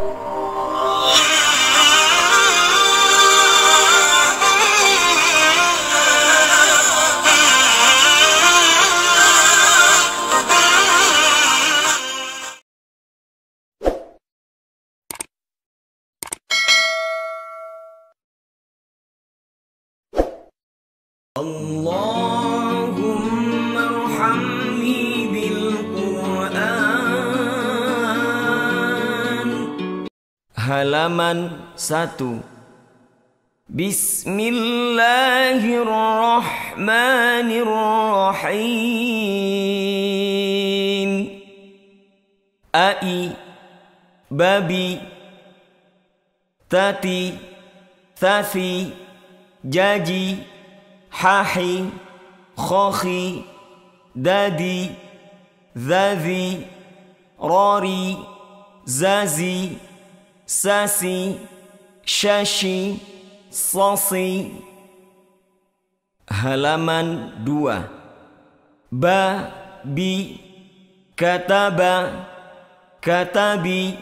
Allahumma arhamni bil Qur'an. Halaman 1. Bismillahirrahmanirrahim. Ai, babi, tati, thathi, jaji, hahi, khokhi, dadi, dhadhi, rari, zazi, sasi, shashi, sasi. Halaman 2. Babi, kataba, katabi,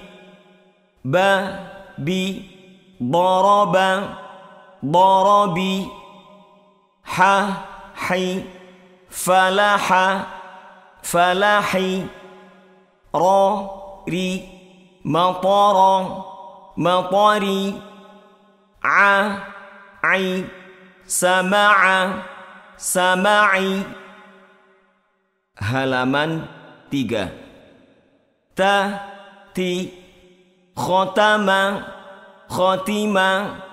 babi, daraba, darabi, hahi, falaha, falahi, rari, matara, matari, ai, sama'a, sama'i. Halaman 3. Tati, khotama, khotima,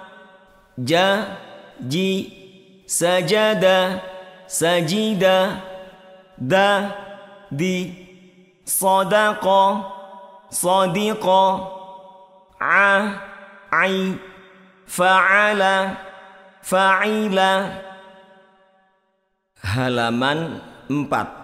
jaji, sajada, sajida, dadi, sadaqa, sadiqa, ai, fa'ala, fa'ila. Halaman 4.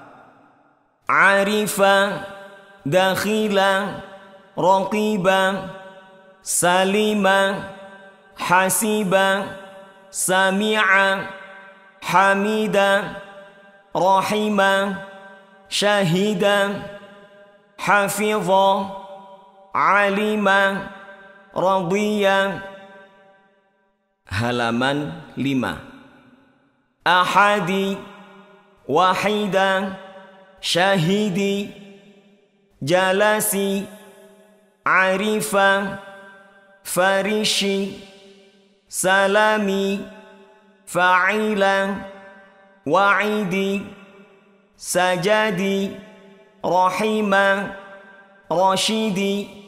Arifa, dakhila, raqiba, salima, hasiba, sami'a, hamida, rahima, syahida, hafidha, alima, radiya. Halaman 5. Ahadi, wahida, syahidi, jalasi, arifa, farishi, salami, fa'ila, wa'idi, sajadi, rahima, rashidi.